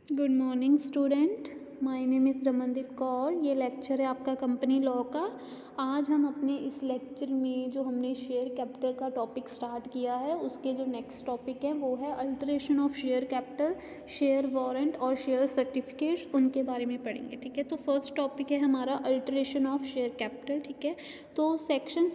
Good morning student, my name is Ramandeep Kaur. ये lecture है आपका कंपनी लॉ का। आज हम अपने इस लेक्चर में जो हमने शेयर कैपिटल का टॉपिक स्टार्ट किया है उसके जो नेक्स्ट टॉपिक है वो है alteration of share capital, share warrant और शेयर सर्टिफिकेट्स, उनके बारे में पढ़ेंगे। ठीक है, तो फर्स्ट टॉपिक है हमारा अल्टरेशन ऑफ शेयर कैपिटल। ठीक है, तो सेक्शन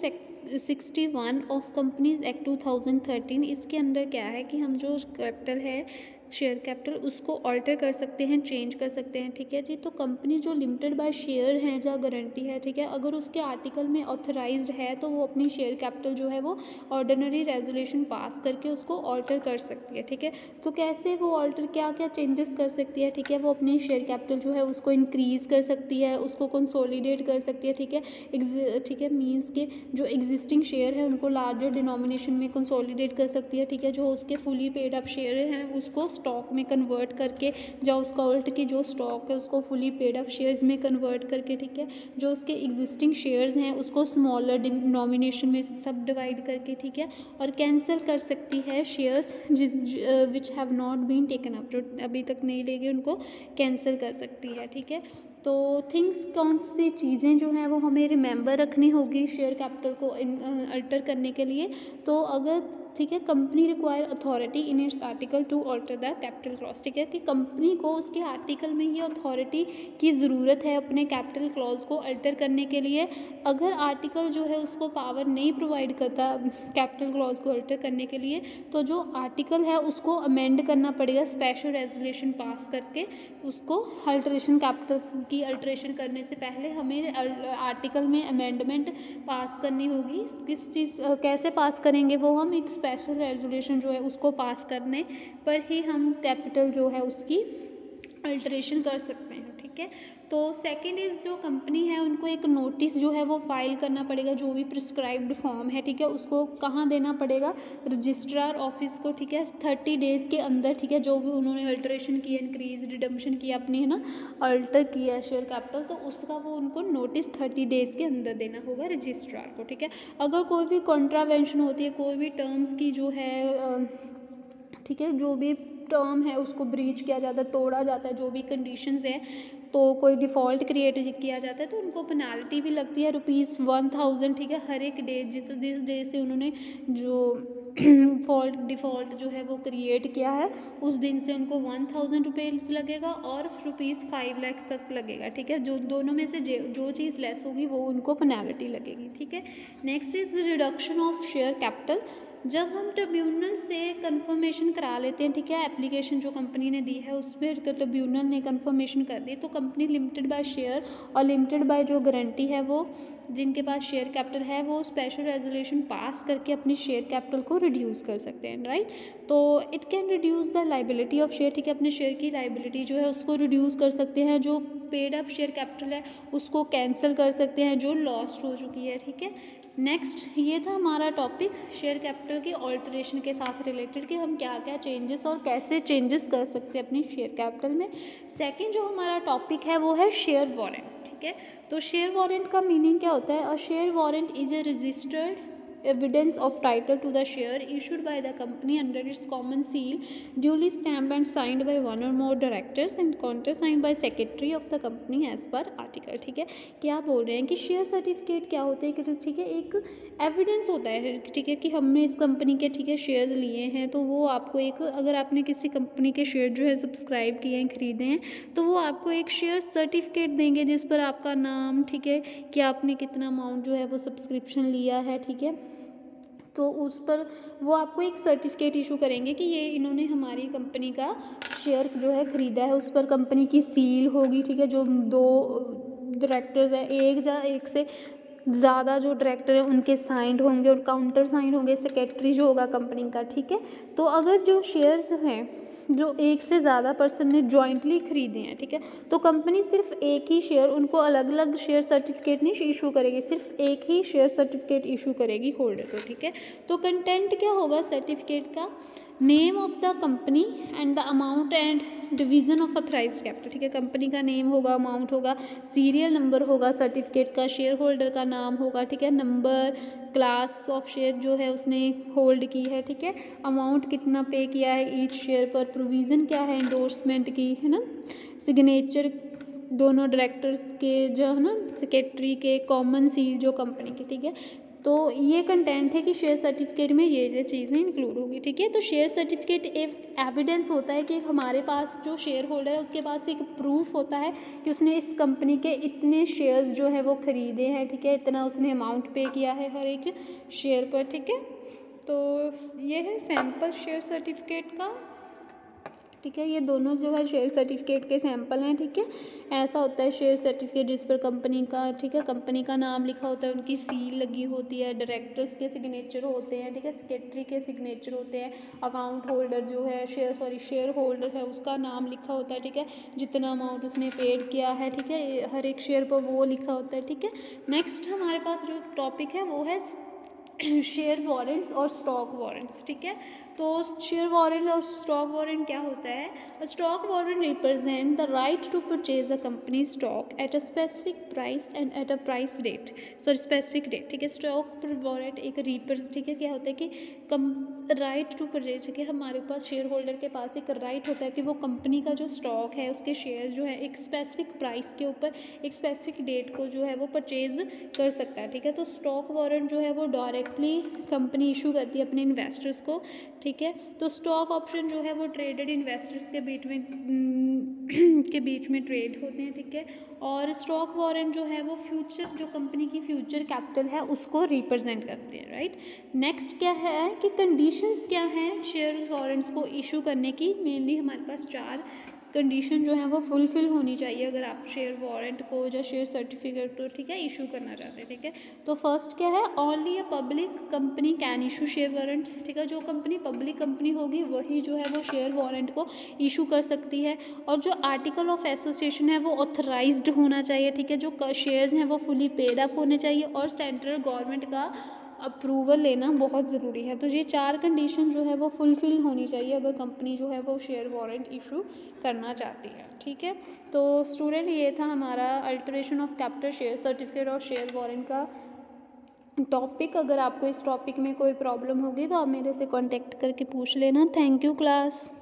61 ऑफ कंपनीज एक्ट 2013, इसके अंदर क्या है कि हम जो कैपिटल है शेयर कैपिटल उसको ऑल्टर कर सकते हैं, चेंज कर सकते हैं। ठीक है जी, तो कंपनी जो लिमिटेड बाय शेयर है या गारंटी है, ठीक है, अगर उसके आर्टिकल में ऑथराइज्ड है तो वो अपनी शेयर कैपिटल जो है वो ऑर्डिनरी रेजोल्यूशन पास करके उसको ऑल्टर कर सकती है। ठीक है, तो कैसे वो ऑल्टर, क्या क्या चेंजेस कर सकती है। ठीक है, वो अपनी शेयर कैपिटल जो है उसको इंक्रीज़ कर सकती है, उसको कंसोलिडेट कर सकती है। ठीक है, ठीक है, मीन्स के जो एग्जिस्टिंग शेयर है उनको लार्जर डिनोमिनेशन में कंसोलिडेट कर सकती है। ठीक है, जो उसके फुली पेड अप शेयर हैं उसको स्टॉक में कन्वर्ट करके, जो उसका उल्ट की जो स्टॉक है उसको फुली पेड अप शेयर्स में कन्वर्ट करके, ठीक है, जो उसके एग्जिस्टिंग शेयर्स हैं उसको स्मॉलर डिनोमिनेशन में सब डिवाइड करके, ठीक है, और कैंसिल कर सकती है shares which have not been taken up, जो अभी तक नहीं लेगी उनको कैंसिल कर सकती है। ठीक है, तो थिंग्स, कौन सी चीज़ें जो हैं वो हमें रिमेंबर रखनी होगी शेयर कैपिटल को अल्टर करने के लिए। तो अगर, ठीक है, company require authority in its article to alter the capital clause. ठीक है, कि कंपनी को उसके आर्टिकल में ये अथॉरिटी की ज़रूरत है अपने कैपिटल क्लॉज को अल्टर करने के लिए। अगर आर्टिकल जो है उसको पावर नहीं प्रोवाइड करता कैपिटल क्लॉज को अल्टर करने के लिए, तो जो आर्टिकल है उसको अमेंड करना पड़ेगा, स्पेशल रेजोल्यूशन पास करके उसको अल्टरेशन, कैपिटल की अल्टरेशन करने से पहले हमें आर्टिकल में अमेंडमेंट पास करनी होगी। किस चीज़, कैसे पास करेंगे वो हम एक स्पेशल रेजोल्यूशन जो है उसको पास करने पर ही हम कैपिटल जो है उसकी अल्टरेशन कर सकते हैं। ठीक है, तो सेकंड इज़, जो कंपनी है उनको एक नोटिस जो है वो फाइल करना पड़ेगा, जो भी प्रिस्क्राइब्ड फॉर्म है, ठीक है, उसको कहाँ देना पड़ेगा, रजिस्ट्रार ऑफिस को। ठीक है, 30 डेज़ के अंदर, ठीक है, जो भी उन्होंने अल्टरेशन किया, इंक्रीज रिडम्पशन किया, अपनी है ना अल्टर किया शेयर कैपिटल, तो उसका वो उनको नोटिस 30 डेज़ के अंदर देना होगा रजिस्ट्रार को। ठीक है, अगर कोई भी कॉन्ट्रावेंशन होती है, कोई भी टर्म्स की जो है, ठीक है, जो भी टर्म है उसको ब्रीच किया जाता है, तोड़ा जाता है, जो भी कंडीशंस है, तो कोई डिफ़ॉल्ट क्रिएट किया जाता है तो उनको पेनाल्टी भी लगती है ₹1000। ठीक है, हर एक डे, जिस डे से उन्होंने जो डिफ़ॉल्ट जो है वो क्रिएट किया है उस दिन से उनको ₹1000 लगेगा और ₹5 लाख तक लगेगा। ठीक है, जो दोनों में से जो चीज़ लेस होगी वो उनको पेनाल्टी लगेगी। ठीक है, next is reduction of share capital. जब हम ट्रिब्यूनल से कंफर्मेशन करा लेते हैं, ठीक है, एप्लीकेशन जो कंपनी ने दी है उस पर ट्रिब्यूनल ने कंफर्मेशन कर दी, तो कंपनी लिमिटेड बाय शेयर और लिमिटेड बाय जो गारंटी है वो, जिनके पास शेयर कैपिटल है, वो स्पेशल रेजोल्यूशन पास करके अपनी शेयर कैपिटल को रिड्यूस कर सकते हैं। राइट, तो it can reduce the liability of share. ठीक है, अपने शेयर की लाइबिलिटी जो है उसको रिड्यूस कर सकते हैं, जो पेड अप शेयर कैपिटल है उसको कैंसिल कर सकते हैं जो लॉस्ट हो चुकी है। ठीक है, नेक्स्ट, ये था हमारा टॉपिक शेयर कैपिटल के ऑल्टरेशन के साथ रिलेटेड, कि हम क्या क्या चेंजेस और कैसे चेंजेस कर सकते हैं अपनी शेयर कैपिटल में। सेकंड जो हमारा टॉपिक है वो है शेयर वारंट। ठीक है, तो शेयर वारंट का मीनिंग क्या होता है। A share warrant is a registered evidence of title to the share issued by the company under its common seal, duly stamped and signed by one or more directors and countersigned by secretary of the company as per article। ठीक है, क्या बोल रहे हैं कि share certificate क्या होते हैं कि, ठीक है, एक एविडेंस होता है, ठीक है, कि हमने इस कंपनी के, ठीक है, शेयर लिए हैं, तो वो आपको एक, अगर आपने किसी कंपनी के शेयर जो है सब्सक्राइब किए हैं, खरीदे हैं, तो वो आपको एक शेयर सर्टिफिकेट देंगे जिस पर आपका नाम, ठीक है, कि आपने कितना अमाउंट जो है वो सब्सक्रिप्शन लिया है, ठीक है, तो उस पर वो आपको एक सर्टिफिकेट इशू करेंगे कि ये इन्होंने हमारी कंपनी का शेयर जो है ख़रीदा है। उस पर कंपनी की सील होगी, ठीक है, जो 2 डायरेक्टर्स हैं, एक से ज़्यादा जो डायरेक्टर हैं उनके साइंड होंगे और काउंटर साइंड होंगे सेक्रेटरी जो होगा कंपनी का। ठीक है, तो अगर जो शेयर्स हैं जो एक से ज़्यादा पर्सन ने जॉइंटली खरीदे हैं, ठीक है, तो कंपनी सिर्फ एक ही शेयर, उनको अलग अलग शेयर सर्टिफिकेट नहीं इशू करेगी, सिर्फ एक ही शेयर सर्टिफिकेट इशू करेगी होल्डर को। ठीक है, तो कंटेंट क्या होगा सर्टिफिकेट का, name of the company and the amount and division of authorised capital, ठीक है। कंपनी का नेम होगा, अमाउंट होगा, सीरियल नंबर होगा सर्टिफिकेट का, शेयर होल्डर का नाम होगा, ठीक है, नंबर, क्लास ऑफ शेयर जो है उसने होल्ड की है, ठीक है, अमाउंट कितना पे किया है ईच शेयर पर, प्रोविज़न क्या है एंडोर्समेंट की, है ना, सिग्नेचर दोनों डायरेक्टर्स के जो है ना, सेक्रेटरी के, कॉमन सील जो कंपनी की, ठीक है। तो ये कंटेंट है कि शेयर सर्टिफिकेट में ये चीज़ें इंक्लूड होगी, ठीक है। तो शेयर सर्टिफिकेट एक एविडेंस होता है कि हमारे पास जो शेयर होल्डर है उसके पास एक प्रूफ होता है कि उसने इस कंपनी के इतने शेयर्स जो है वो ख़रीदे हैं, ठीक है, इतना उसने अमाउंट पे किया है हर एक शेयर पर, ठीक है। तो ये है सैम्पल शेयर सर्टिफिकेट का, ठीक है। ये दोनों जो है शेयर सर्टिफिकेट के सैंपल हैं, ठीक है। ऐसा होता है शेयर सर्टिफिकेट जिस पर कंपनी का, ठीक है, कंपनी का नाम लिखा होता है, उनकी सील लगी होती है, डायरेक्टर्स के सिग्नेचर होते हैं, ठीक है, सेक्रेटरी के सिग्नेचर होते हैं, अकाउंट होल्डर जो है शेयर होल्डर है उसका नाम लिखा होता है, ठीक है, जितना अमाउंट उसने पेड किया है, ठीक है, हर एक शेयर पर वो लिखा होता है, ठीक है। नेक्स्ट हमारे पास जो टॉपिक है वो है शेयर वारंट्स और स्टॉक वारंट्स, ठीक है। तो शेयर वारंट और स्टॉक वारंट क्या होता है? Stock warrant represent the right to purchase a company stock at a specific price and at a price date, sorry specific date, ठीक है। स्टॉक वारंट एक ठीक है, क्या होता है कि राइट टू परचेज, ठीक है, हमारे पास शेयर होल्डर के पास एक राइट होता है कि वो कंपनी का जो स्टॉक है उसके शेयर जो है एक स्पेसिफिक प्राइस के ऊपर एक स्पेसिफिक डेट को जो है वो परचेज कर सकता है, ठीक है। तो स्टॉक वारंट जो है वो डायरेक्टली कंपनी इशू करती है अपने इन्वेस्टर्स को, ठीक है। तो स्टॉक ऑप्शन जो है वो ट्रेडेड इन्वेस्टर्स के बीच में ट्रेड होते हैं, ठीक है। और स्टॉक वारंट जो है वो फ्यूचर जो कंपनी की फ्यूचर कैपिटल है उसको रिप्रेजेंट करते हैं, राइट। नेक्स्ट क्या है कि कंडीशंस क्या हैं शेयर वारंट्स को इशू करने की। मेनली हमारे पास 4 कंडीशन जो है वो फुलफिल होनी चाहिए अगर आप शेयर वारंट को या शेयर सर्टिफिकेट को, ठीक है, इशू करना चाहते हैं, ठीक है। तो फर्स्ट क्या है, only a public company can issue share warrants, ठीक है। जो कंपनी पब्लिक कंपनी होगी वही जो है वो शेयर वारंट को इशू कर सकती है। और जो आर्टिकल ऑफ एसोसिएशन है वो ऑथराइज्ड होना चाहिए, ठीक है। जो शेयर्स हैं वो फुली पेड अप होने चाहिए और सेंट्रल गवर्नमेंट का अप्रूवल लेना बहुत ज़रूरी है। तो ये 4 कंडीशन जो है वो फुलफ़िल होनी चाहिए अगर कंपनी जो है वो शेयर वारंट इशू करना चाहती है, ठीक है। तो स्टूडेंट ये था हमारा alteration of capital, share certificate और शेयर वारंट का टॉपिक। अगर आपको इस टॉपिक में कोई प्रॉब्लम होगी तो आप मेरे से कॉन्टेक्ट करके पूछ लेना। Thank you class.